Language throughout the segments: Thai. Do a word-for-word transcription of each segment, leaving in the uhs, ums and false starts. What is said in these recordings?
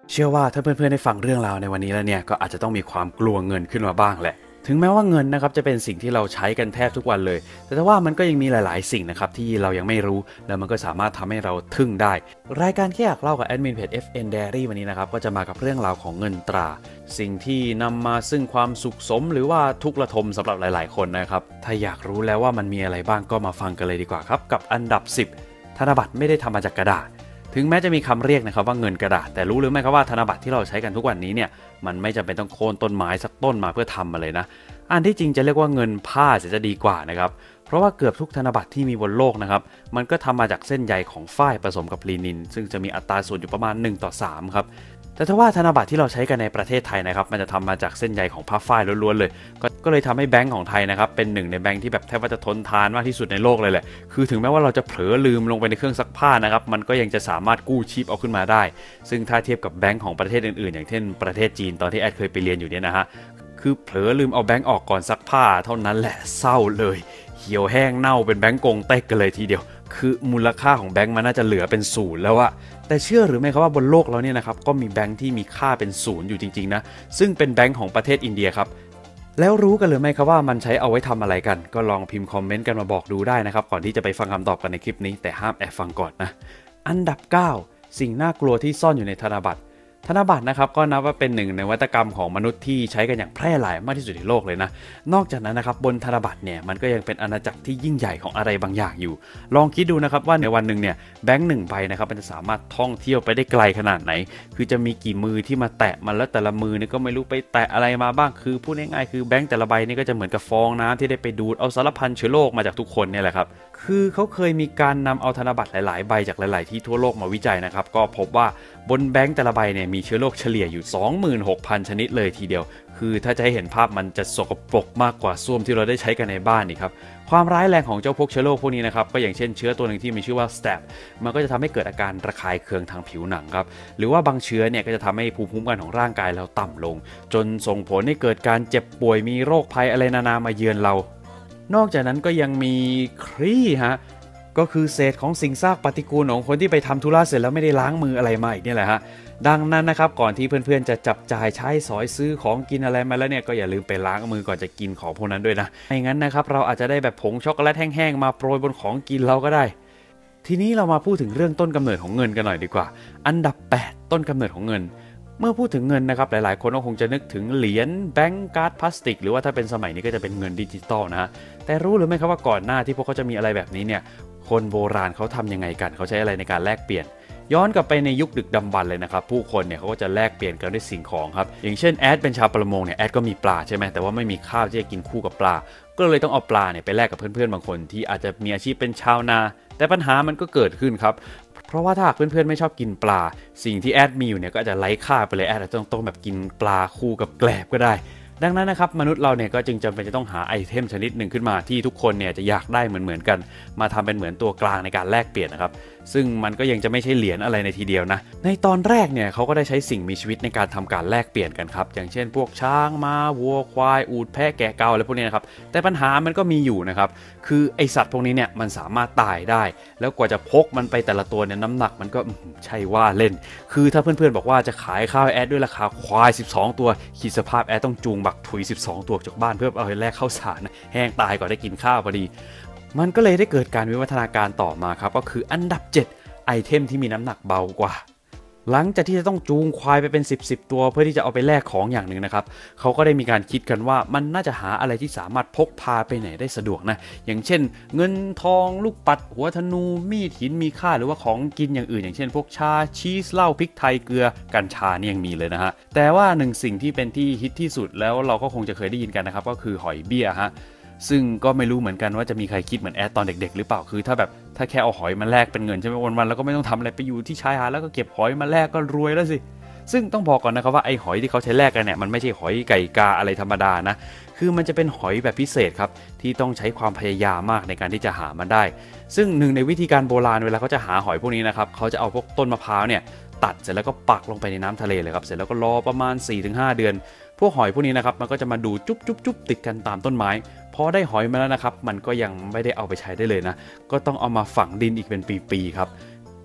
เชื่อว่าถ้าเพื่อนๆได้ฟังเรื่องราวในวันนี้แล้วเนี่ยก็อาจจะต้องมีความกลัวเงินขึ้นมาบ้างแหละถึงแม้ว่าเงินนะครับจะเป็นสิ่งที่เราใช้กันแทบทุกวันเลยแต่ว่ามันก็ยังมีหลายๆสิ่งนะครับที่เรายังไม่รู้แล้วมันก็สามารถทำให้เราทึ่งได้รายการแค่อยากเล่ากับแอดมินเพจ เอฟ เอ็น Diary วันนี้นะครับก็จะมากับเรื่องราวของเงินตราสิ่งที่นำมาซึ่งความสุขสมหรือว่าทุกข์ระทมสำหรับหลายๆคนนะครับถ้าอยากรู้แล้วว่ามันมีอะไรบ้างก็มาฟังกันเลยดีกว่าครับกับอันดับสิบธนบัตรไม่ได้ทำมาจากกระดาษถึงแม้จะมีคำเรียกนะครับว่าเงินกระดาษแต่รู้หรือไม่ครับว่าธนบัตรที่เราใช้กันทุกวันนี้เนี่ยมันไม่จำเป็นต้องโค่นต้นไม้สักต้นมาเพื่อทำมาเลยนะอันที่จริงจะเรียกว่าเงินผ้าจะดีกว่านะครับเพราะว่าเกือบทุกธนบัตรที่มีบนโลกนะครับมันก็ทำมาจากเส้นใยของฝ้ายผสมกับลีนินซึ่งจะมีอัตราส่วนอยู่ประมาณหนึ่งต่อสามครับแต่ถ้าว่าธนบัตรที่เราใช้กันในประเทศไทยนะครับมันจะทำมาจากเส้นใยของผ้าฝ้ายล้วนๆเลยก็ก็เลยทำให้แบงก์ของไทยนะครับเป็นหนึ่งในแบงก์ที่แบบแทบว่าจะทนทานมากที่สุดในโลกเลยแหละคือถึงแม้ว่าเราจะเผลอลืมลงไปในเครื่องซักผ้านะครับมันก็ยังจะสามารถกู้ชีพเอาขึ้นมาได้ซึ่งถ้าเทียบกับแบงก์ของประเทศอื่นๆอย่างเช่นประเทศจีนตอนที่แอดเคยไปเรียนอยู่เนี่ยนะฮะคือเผลอลืมเอาแบงก์ออกก่อนซักผ้าเท่านั้นแหละเศร้าเลยเหี่ยวแห้งเน่าเป็นแบงก์กงเต็กกันเลยทีเดียวคือมูลค่าของแบงก์มันน่าจะเหลือเป็นศูนย์แล้วอะแต่เชื่อหรือไม่ครับว่าบนโลกเราเนี่ยนะครับก็มีแบงก์ที่มีค่าเป็นศูนย์อยู่จริงๆนะซึ่งเป็นแบงก์ของประเทศอินเดียครับแล้วรู้กันหรือไม่ครับว่ามันใช้เอาไว้ทำอะไรกันก็ลองพิมพ์คอมเมนต์กันมาบอกดูได้นะครับก่อนที่จะไปฟังคำตอบกันในคลิปนี้แต่ห้ามแอบฟังก่อนนะอันดับเก้าสิ่งน่ากลัวที่ซ่อนอยู่ในธนบัตรธนบัตรนะครับก็นับว่าเป็นหนึ่งในวัตกรรมของมนุษย์ที่ใช้กันอย่างแพร่หลายมากที่สุดในโลกเลยนะนอกจากนั้นนะครับบนธนบัตรเนี่ยมันก็ยังเป็นอาณาจักรที่ยิ่งใหญ่ของอะไรบางอย่างอยู่ลองคิดดูนะครับว่าในวันหนึ่งเนี่ยแบงค์หนึ่งใบนะครับมันจะสามารถท่องเที่ยวไปได้ไกลขนาดไหนคือจะมีกี่มือที่มาแตะมันแล้วแต่ละมือเนี่ยก็ไม่รู้ไปแตะอะไรมาบ้างคือพูดง่ายๆคือแบงค์แต่ละใบนี่ก็จะเหมือนกับฟองน้ำที่ได้ไปดูดเอาสารพันเชื้อโรคมาจากทุกคนเนี่ยแหละครับคือเขาเคยมีการนำเอาธนบัตรหลายๆใบจากหลายๆที่ทั่วโลกมาวิจัยนะครับก็พบว่าบนแบงค์แต่ละใบเนี่ยมีเชื้อโรคเฉลี่ยอยู่ สองหมื่นหกพัน ชนิดเลยทีเดียวคือถ้าจะให้เห็นภาพมันจะสกปรกมากกว่าส้วมที่เราได้ใช้กันในบ้านนี่ครับความร้ายแรงของเจ้าพวกเชื้อโรคพวกนี้นะครับก็อย่างเช่นเชื้อตัวหนึ่งที่มีชื่อว่า สแตป มันก็จะทำให้เกิดอาการระคายเคืองทางผิวหนังครับหรือว่าบางเชื้อเนี่ยก็จะทำให้ภูมิคุ้มกันของร่างกายเราต่ำลงจนส่งผลให้เกิดการเจ็บป่วยมีโรคภัยอะไรนานามาเยือนเรานอกจากนั้นก็ยังมีครีฮะก็คือเศษของสิ่งซากปฏิกูลของคนที่ไปทำธุระเสร็จแล้วไม่ได้ล้างมืออะไรมาอีกนี่แหละฮะดังนั้นนะครับก่อนที่เพื่อนๆจะจับจ่ายใช้สอยซื้อของกินอะไรมาแล้วเนี่ยก็อย่าลืมไปล้างมือก่อนจะกินของพวกนั้นด้วยนะไม่งั้นนะครับเราอาจจะได้แบบผงช็อกโกแลตแห้งๆมาโปรยบนของกินเราก็ได้ทีนี้เรามาพูดถึงเรื่องต้นกำเนิดของเงินกันหน่อยดีกว่าอันดับแปดต้นกำเนิดของเงินเมื่อพูดถึงเงินนะครับหลายๆคนก็คงจะนึกถึงเหรียญแบงก์การ์ดพลาสติกหรือว่าถ้าเป็นสมัยนี้ก็จะเป็นเงินดิจิตอลนะแต่รู้หรือไม่ครับว่าก่อนหน้าที่พวกเขาจะมีอะไรแบบนี้เนี่ยคนโบราณเขาทำยังไงกันเขาใช้อะไรในการแลกเปลี่ยนย้อนกลับไปในยุคดึกดำบรรพ์เลยนะครับผู้คนเนี่ยเขาก็จะแลกเปลี่ยนกันด้วยสิ่งของครับอย่างเช่นแอดเป็นชาวประมงเนี่ยแอดก็มีปลาใช่ไหมแต่ว่าไม่มีข้าวที่จะกินคู่กับปลาก็เลยต้องเอาปลาเนี่ยไปแลกกับเพื่อนๆบางคนที่อาจจะมีอาชีพเป็นชาวนาแต่ปัญหามันก็เกิดขึ้นครับเพราะว่าถ้าเพื่อนๆไม่ชอบกินปลาสิ่งที่แอดมีอยู่เนี่ยก็อาจจะไร้ค่าไปเลยแอดอาจจะต้องต้องแบบกินปลาคู่กับแกลบก็ได้ดังนั้นนะครับมนุษย์เราเนี่ยก็จึงจำเป็นจะต้องหาไอเทมชนิดหนึ่งขึ้นมาที่ทุกคนเนี่ยจะอยากได้เหมือนๆกันมาทำเป็นเหมือนตัวกลางในการแลกเปลี่ยนนะครับซึ่งมันก็ยังจะไม่ใช่เหรียญอะไรในทีเดียวนะในตอนแรกเนี่ยเขาก็ได้ใช้สิ่งมีชีวิตในการทำการแลกเปลี่ยนกันครับอย่างเช่นพวกช้างม้าวัวควายอูฐแพะแกะเกาอะไรพวกนี้นะครับแต่ปัญหามันก็มีอยู่นะครับคือไอสัตว์พวกนี้เนี่ยมันสามารถตายได้แล้วกว่าจะพกมันไปแต่ละตัวเนี่ยน้ำหนักมันก็ใช่ว่าเล่นคือถ้าเพื่อนๆบอกว่าจะขายข้าวแอดด้วยราคาควายสิบสองตัวคิดสภาพแอดต้องจูงบักถุยสิบสองตัวจากบ้านเพื่อเอาไปแลกข้าวสารแห้งตายก่อนได้กินข้าวพอดีมันก็เลยได้เกิดการวิวัฒนาการต่อมาครับก็คืออันดับเจ็ดไอเทมที่มีน้ำหนักเบากว่าหลังจากที่จะต้องจูงควายไปเป็นสิบ สิบตัวเพื่อที่จะเอาไปแลกของอย่างหนึ่งนะครับเขาก็ได้มีการคิดกันว่ามันน่าจะหาอะไรที่สามารถพกพาไปไหนได้สะดวกนะอย่างเช่นเงินทองลูกปัดหัวธนูมีดหินมีค่าหรือว่าของกินอย่างอื่นอย่างเช่นพวกชาชีสเหล้าพริกไทยเกลือกัญชาเนี่ยยังมีเลยนะฮะแต่ว่าหนึ่งสิ่งที่เป็นที่ฮิตที่สุดแล้วเราก็คงจะเคยได้ยินกันนะครับก็คือหอยเบี้ยฮะซึ่งก็ไม่รู้เหมือนกันว่าจะมีใครคิดเหมือนแอดตอนเด็กๆหรือเปล่าคือถ้าแบบถ้าแค่เอาหอยมาแลกเป็นเงินใช่ไหมวันๆแล้วก็ไม่ต้องทำอะไรไปอยู่ที่ชายหาดแล้วก็เก็บหอยมาแลกก็รวยแล้วสิซึ่งต้องบอกก่อนนะครับว่าไอ้หอยที่เขาใช้แลกกันเนี่ยมันไม่ใช่หอยไก่กาอะไรธรรมดานะคือมันจะเป็นหอยแบบพิเศษครับที่ต้องใช้ความพยายามมากในการที่จะหามันได้ซึ่งหนึ่งในวิธีการโบราณเวลาเขาจะหาหอยพวกนี้นะครับเขาจะเอาพวกต้นมะพร้าวเนี่ยตัดเสร็จแล้วก็ปักลงไปในน้ำทะเลเลยครับเสร็จแล้วก็รอประมาณ สี่ถึงห้า เดือนพวกหอยพวกนี้นะครับมันก็จะมาดูจุ๊บจุ๊บจุ๊บติดกันตามต้นไม้พอได้หอยมาแล้วนะครับมันก็ยังไม่ได้เอาไปใช้ได้เลยนะก็ต้องเอามาฝังดินอีกเป็นปีๆครับ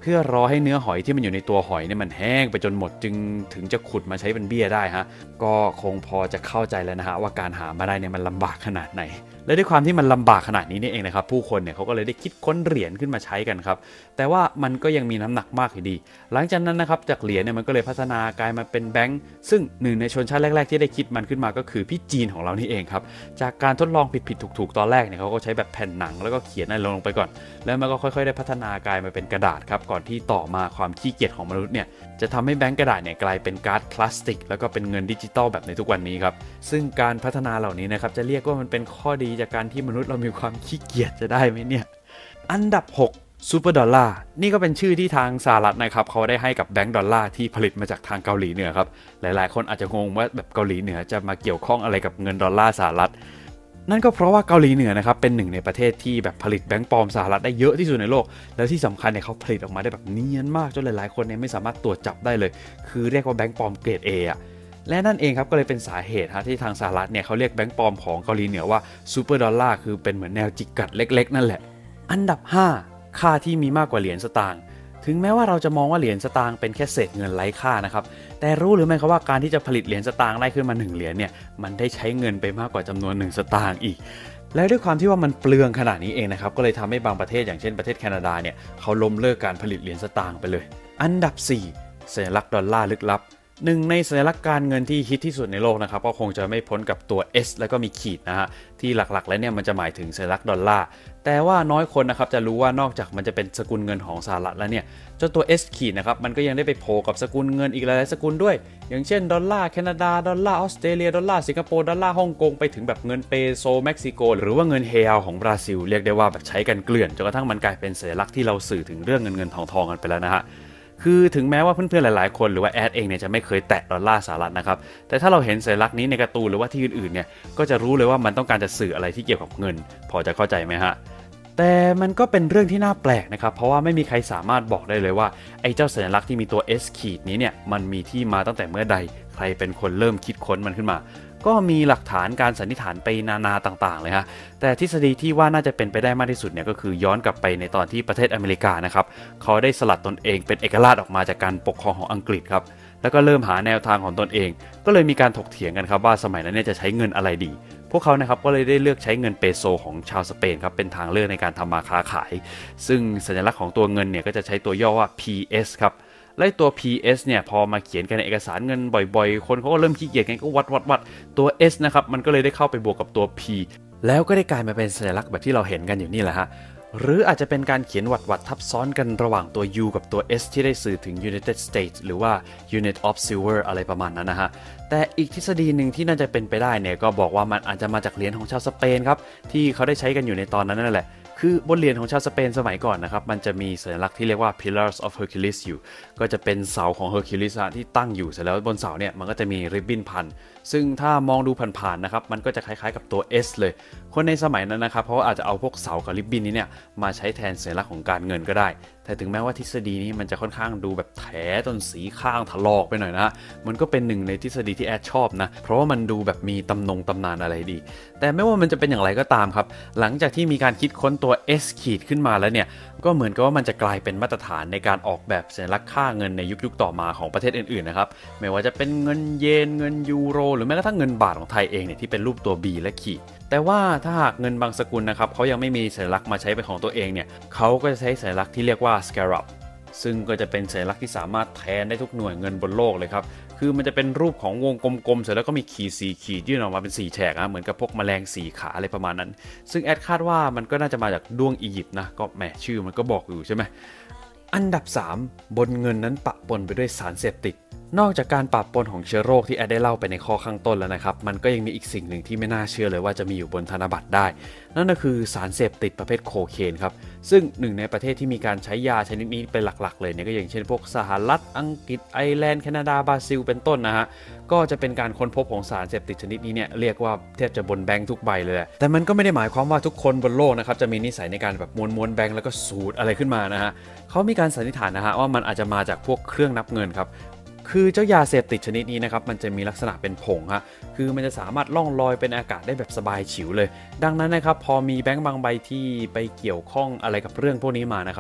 เพื่อรอให้เนื้อหอยที่มันอยู่ในตัวหอยเนี่ยมันแห้งไปจนหมดจึงถึงจะขุดมาใช้เป็นเบี้ยได้ฮะก็คงพอจะเข้าใจแล้วนะฮะว่าการหามาได้เนี่ยมันลำบากขนาดไหนและด้วยความที่มันลำบากขนาดนี้นี่เองนะครับผู้คนเนี่ยเขาก็เลยได้คิดค้นเหรียญขึ้นมาใช้กันครับแต่ว่ามันก็ยังมีน้ำหนักมากอยู่ดีหลังจากนั้นนะครับจากเหรียญเนี่ยมันก็เลยพัฒนากลายมาเป็นแบงค์ซึ่งหนึ่งในชนชาติแรกๆที่ได้คิดมันขึ้นมาก็คือพี่จีนของเรานี่เองครับจากการทดลองผิดๆถูกๆตอนแรกเนี่ยเขาก็ใช้แบบแผ่นหนังแล้วก็เขียนอะไรลงไปก่อนแล้วมันก็ค่อยๆได้พัฒนากลายมาเป็นกระดาษครับก่อนที่ต่อมาความขี้เกียจของมนุษย์เนี่ยจะทำให้แบงก์กระดาษเนี่ยกลายเป็นการ์ดพลาสติกแล้วก็เป็นเงินดิจิตอลแบบในทุกวันนี้ครับซึ่งการพัฒนาเหล่านี้นะครับจะเรียกว่ามันเป็นข้อดีจากการที่มนุษย์เรามีความขี้เกียจจะได้ไหมเนี่ยอันดับหกซูเปอร์ดอลลาร์นี่ก็เป็นชื่อที่ทางสหรัฐนะครับเขาได้ให้กับแบงก์ดอลลาร์ที่ผลิตมาจากทางเกาหลีเหนือครับหลายๆคนอาจจะงงว่าแบบเกาหลีเหนือจะมาเกี่ยวข้องอะไรกับเงินดอลลาร์สหรัฐนั่นก็เพราะว่าเกาหลีเหนือนะครับเป็นหนึ่งในประเทศที่แบบผลิตแบงก์ปลอมสหรัฐได้เยอะที่สุดในโลกแล้วที่สำคัญเนี่ยเขาผลิตออกมาได้แบบเนียนมากจนหลายๆคนเนี่ยไม่สามารถตรวจจับได้เลยคือเรียกว่าแบงก์ปลอมเกรด A อ่ะและนั่นเองครับก็เลยเป็นสาเหตุฮะที่ทางสหรัฐเนี่ยเขาเรียกแบงก์ปลอมของเกาหลีเหนือว่าซูเปอร์ดอลลาร์คือเป็นเหมือนแนวจิกกัดเล็กๆนั่นแหละอันดับห้าค่าที่มีมากกว่าเหรียญสตางค์ถึงแม้ว่าเราจะมองว่าเหรียญสตางค์เป็นแค่เศษเงินไร้ค่านะครับแต่รู้หรือไม่ครับว่าการที่จะผลิตเหรียญสตางค์ได้ขึ้นมาหนึ่งเหรียญเนี่ยมันได้ใช้เงินไปมากกว่าจำนวนหนึ่งสตางค์อีกและด้วยความที่ว่ามันเปลืองขนาดนี้เองนะครับก็เลยทำให้บางประเทศอย่างเช่นประเทศแคนาดาเนี่ยเขาล้มเลิกการผลิตเหรียญสตางค์ไปเลยอันดับสี่สัญลักษณ์ดอลลาร์ลึกลับหนึ่งในสัญลักษณ์การเงินที่ฮิตที่สุดในโลกนะครับก็คงจะไม่พ้นกับตัว S แล้วก็มีขีดนะฮะที่หลักๆแล้วเนี่ยมันจะหมายถึงสัญลักษณ์ดอลลาร์แต่ว่าน้อยคนนะครับจะรู้ว่านอกจากมันจะเป็นสกุลเงินของสหรัฐแล้วเนี่ยเจ้าตัว S ขีดนะครับมันก็ยังได้ไปโผล่กับสกุลเงินอีกหลายๆสกุลด้วยอย่างเช่นดอลลาร์แคนาดาดอลลาร์ออสเตรเลียดอลลาร์สิงคโปร์ดอลลาร์ฮ่องกงไปถึงแบบเงินเปโซเม็กซิโกหรือว่าเงินเฮลของบราซิลเรียกได้ว่าแบบใช้กันเกลื่อนจนกระทั่งมันกลายเป็นสัญลักษณ์ที่เราสื่อถึงเรื่องเงินเงินทองทองกันไปแล้วนะฮะคือถึงแม้ว่าเพื่อนๆหลายๆคนหรือว่าแอดเองเนี่ยจะไม่เคยแตะดอลลาร์สหรัฐนะครับแต่ถ้าเราเห็นสัญลักษณ์นี้ในการ์ตูนหรือว่าที่อื่นๆเนี่ยก็จะรู้เลยว่ามันต้องการจะสื่ออะไรที่เกี่ยวกับเงินพอจะเข้าใจไหมฮะแต่มันก็เป็นเรื่องที่น่าแปลกนะครับเพราะว่าไม่มีใครสามารถบอกได้เลยว่าไอ้เจ้าสัญลักษณ์ที่มีตัว S ขีดนี้เนี่ยมันมีที่มาตั้งแต่เมื่อใดใครเป็นคนเริ่มคิดค้นมันขึ้นมาก็มีหลักฐานการสันนิษฐานไปนานาต่างๆเลยฮะแต่ทฤษฎีที่ว่าน่าจะเป็นไปได้มากที่สุดเนี่ยก็คือย้อนกลับไปในตอนที่ประเทศอเมริกานะครับเขาได้สลัดตนเองเป็นเอกราชออกมาจากการปกครองของอังกฤษครับแล้วก็เริ่มหาแนวทางของตนเองก็เลยมีการถกเถียงกันครับว่าสมัยนั้นเนี่ยจะใช้เงินอะไรดีพวกเขานะครับก็เลยได้เลือกใช้เงินเปโซของชาวสเปนครับเป็นทางเลือกในการทำมาค้าขายซึ่งสัญลักษณ์ของตัวเงินเนี่ยก็จะใช้ตัวย่อว่า พี เอส ครับและตัว พี เอส เนี่ยพอมาเขียนกันในเอกสารเงินบ่อยๆคนเขาก็เริ่มขี้เกียจกันก็วัดวัดวัดตัว S นะครับมันก็เลยได้เข้าไปบวกกับตัว P แล้วก็ได้กลายมาเป็นสัญลักษณ์แบบที่เราเห็นกันอยู่นี่แหละฮะหรืออาจจะเป็นการเขียนวัดวัดทับซ้อนกันระหว่างตัว U กับตัว S ที่ได้สื่อถึง United States หรือว่า Unit of Silver อะไรประมาณนั้นนะฮะแต่อีกทฤษฎีหนึ่งที่น่าจะเป็นไปได้เนี่ยก็บอกว่ามันอาจจะมาจากเหรียญของชาวสเปนครับที่เขาได้ใช้กันอยู่ในตอนนั้นนั่นแหละคือบนเหรียญของชาวสเปนสมัยก่อนนะครับมันจะมีสัญลักษณ์ที่เรียกว่า Pillars of Hercules อยู่ก็จะเป็นเสาของ Hercules ที่ตั้งอยู่เสร็จแล้วบนเสาเนี่ยมันก็จะมีริบบิ้นพันซึ่งถ้ามองดูผ่านๆนะครับมันก็จะคล้ายๆกับตัว S เลยคนในสมัยนั้นนะครับเพราะว่าอาจจะเอาพวกเสากับริบบิ้นนี้เนี่ยมาใช้แทนสัญลักษณ์ของการเงินก็ได้แต่ถึงแม้ว่าทฤษฎีนี้มันจะค่อนข้างดูแบบแถจนสีข้างถลอกไปหน่อยนะมันก็เป็นหนึ่งในทฤษฎีที่แอดชอบนะเพราะว่ามันดูแบบมีตำนงตำนานอะไรดีแต่ไม่ว่ามันจะเป็นอย่างไรก็ตามครับหลังจากที่มีการคิดค้นตัว S ขีดขึ้นมาแล้วเนี่ยก็เหมือนกับว่ามันจะกลายเป็นมาตรฐานในการออกแบบสัญลักษณ์ค่าเงินในยุคๆต่อมาของประเทศอื่นๆนะครับไม่ว่าจะเป็นเงินเยนเงินยูโรหรือแม้กระทั่งเงินบาทของไทยเองเนี่ยที่เป็นรูปตัว B และขีดแต่ว่าถ้าหากเงินบางสกุลนะครับเขายังไม่มีสัญลักษณ์มาใช้เป็นของตัวเองเนี่ยเขาก็จะใช้สัญลักษณ์ที่เรียกว่า scarab ซึ่งก็จะเป็นสัญลักษณ์ที่สามารถแทนได้ทุกหน่วยเงินบนโลกเลยครับคือมันจะเป็นรูปของวงกลมๆเสร็จแล้วก็มีขีดสีขีดยื่นออกมาเป็นสีแฉกนะเหมือนกับพวกแมลงสีขาอะไรประมาณนั้นซึ่งแอดคาดว่ามันก็น่าจะมาจากด้วงอียิปต์นะก็แหมชื่อมันก็บอกอยู่ใช่ไหมอันดับสามบนเงินนั้นปะปนไปด้วยสารเสพติดนอกจากการปะปนของเชื้อโรคที่แอดได้เล่าไปในข้อข้างต้นแล้วนะครับมันก็ยังมีอีกสิ่งหนึ่งที่ไม่น่าเชื่อเลยว่าจะมีอยู่บนธนบัตรได้นั่นก็คือสารเสพติดประเภทโคเคนครับซึ่งหนึ่งในประเทศที่มีการใช้ยาชนิดนี้เป็นหลักๆเลยเนี่ยก็อย่างเช่นพวกสหรัฐอังกฤษไอร์แลนด์แคนาดาบราซิลเป็นต้นนะฮะก็จะเป็นการค้นพบของสารเสพติดชนิดนี้เนี่ยเรียกว่าแทบจะบนแบงค์ทุกใบเลยแต่มันก็ไม่ได้หมายความว่าทุกคนบนโลกนะครับจะมีนิสัยในการแบบม้วนๆแบงค์แล้วก็สูดอะไรขึ้นมานะฮะเขามีการสันนิษฐานนะฮะว่ามันอาจจะมาจากพวกเครื่องนับเงินครับคือเจ้ายาเสพติดชนิดนี้นะครับมันจะมีลักษณะเป็นผงฮะคือมันจะสามารถล่องลอยเป็นอากาศได้แบบสบายฉิวเลยดังนั้นนะครับพอมีแบงค์บางใบที่ไปเกี่ยวข้องอะไรกับเรื่องพวกนี้มานะครับ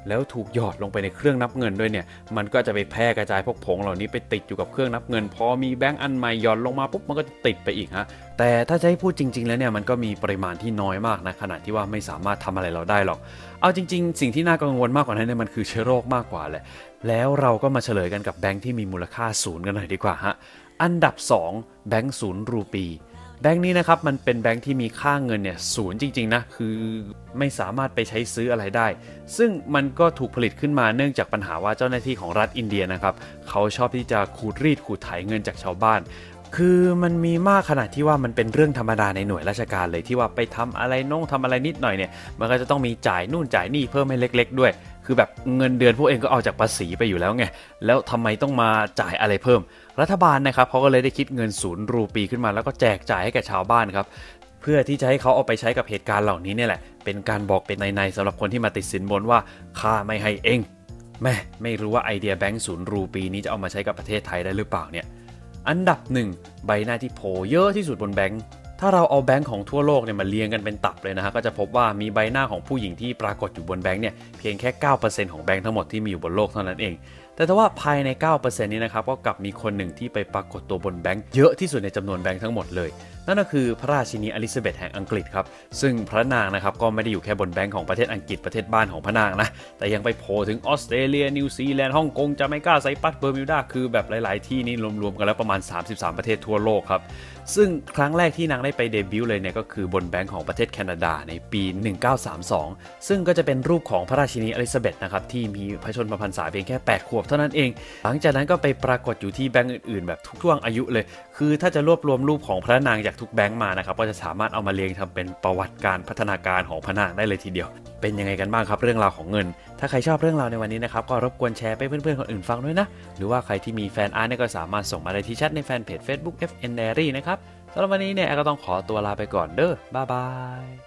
แล้วถูกหยอดลงไปในเครื่องนับเงินด้วยเนี่ยมันก็จะไปแพร่กระจายพวกผงเหล่านี้ไปติดอยู่กับเครื่องนับเงินพอมีแบงก์อันใหม่หย่อนลงมาปุ๊บมันก็จะติดไปอีกฮะแต่ถ้าจะให้พูดจริงๆแล้วเนี่ยมันก็มีปริมาณที่น้อยมากนะขนาดที่ว่าไม่สามารถทำอะไรเราได้หรอกเอาจริงๆสิ่งที่น่ากังวลมากกว่านั้นเนี่ยมันคือเชื้อโรคมากกว่าแหละแล้วเราก็มาเฉลยกันกับแบงก์ที่มีมูลค่าศูนย์กันหน่อยดีกว่าฮะอันดับสองแบงก์ศูนย์รูปีแบงก์นี้นะครับมันเป็นแบงก์ที่มีค่าเงินเนี่ยศูนย์จริงๆนะคือไม่สามารถไปใช้ซื้ออะไรได้ซึ่งมันก็ถูกผลิตขึ้นมาเนื่องจากปัญหาว่าเจ้าหน้าที่ของรัฐอินเดียนะครับเขาชอบที่จะขูดรีดขูดไถเงินจากชาวบ้านคือมันมีมากขนาดที่ว่ามันเป็นเรื่องธรรมดาในหน่วยราชการเลยที่ว่าไปทำอะไรน้องทำอะไรนิดหน่อยเนี่ยมันก็จะต้องมีจ่ายนู่นจ่ายนี่เพิ่มให้เล็กๆด้วยคือแบบเงินเดือนพวกเองก็เอาจากภาษีไปอยู่แล้วไงแล้วทำไมต้องมาจ่ายอะไรเพิ่มรัฐบาลนะครับเขาก็เลยได้คิดเงินศูนย์รูปีขึ้นมาแล้วก็แจกจ่ายให้แก่ชาวบ้านครับเพื่อที่จะให้เขาเอาไปใช้กับเหตุการณ์เหล่านี้เนี่ยแหละเป็นการบอกเป็นในๆสำหรับคนที่มาติดสินบนว่าข้าไม่ให้เองแม่ไม่รู้ว่าไอเดียแบงก์ศูนย์รูปีนี้จะเอามาใช้กับประเทศไทยได้หรือเปล่าเนี่ยอันดับหนึ่งใบหน้าที่โผล่เยอะที่สุดบนแบงก์ถ้าเราเอาแบงก์ของทั่วโลกเนี่ยมาเรียงกันเป็นตับเลยนะฮะก็จะพบว่ามีใบหน้าของผู้หญิงที่ปรากฏอยู่บนแบงก์เนี่ยเพียงแค่ เก้าเปอร์เซ็นต์ ของแบงก์ทั้งหมดที่มีอยู่บนโลกเท่านั้นเองแต่ถ้าว่าภายใน เก้าเปอร์เซ็นต์ นี้นะครับก็กลับมีคนหนึ่งที่ไปปรากฏตัวบนแบงก์เยอะที่สุดในจำนวนแบงก์ทั้งหมดเลยนั่นก็คือพระราชินีอลิซาเบธแห่งอังกฤษครับซึ่งพระนางนะครับก็ไม่ได้อยู่แค่บนแบงก์ของประเทศอังกฤษประเทศบ้านของพระนางนะแต่ยังไปโผล่ถึงออสเตรเลียนิวซีแลนด์ฮ่องกงจาเมกาไซปัสเบอร์มิวดาคือแบบหลายๆที่นี่รวมๆกันแล้วประมาณสามสิบสามประเทศทั่วโลกครับซึ่งครั้งแรกที่นางได้ไปเดบิวต์เลยเนี่ยก็คือบนแบงก์ของประเทศแคนาดาในปีหนึ่งเก้าสามสองซึ่งก็จะเป็นรูปของพระราชินีอลิซาเบธนะครับที่มีพระชนมพรรษาเพียงแค่แปดขวบเท่านั้นเองหลังจากนั้นก็ไปปรากฏอยู่ที่แบงก์อื่นๆแบบทุกช่วงอายุเลยคือถ้าจะรวบรวมรูปของพระนางจากทุกแบงก์มานะครับก็จะสามารถเอามาเรียงทำเป็นประวัติการพัฒนาการของพระนางได้เลยทีเดียวเป็นยังไงกันบ้างครับเรื่องราวของเงินถ้าใครชอบเรื่องราวในวันนี้นะครับก็รบกวนแชร์ไปเพื่อนๆคนอื่นฟังด้วยนะหรือว่าใครที่มีแฟนอาร์ตเนี่ยก็สามารถส่งมาได้ที่แชทในแฟนเพจ Facebook เอฟ เอ็น Diary นะครับสำหรับวันนี้เนี่ยก็ต้องขอตัวลาไปก่อนเด้อบ๊ายบาย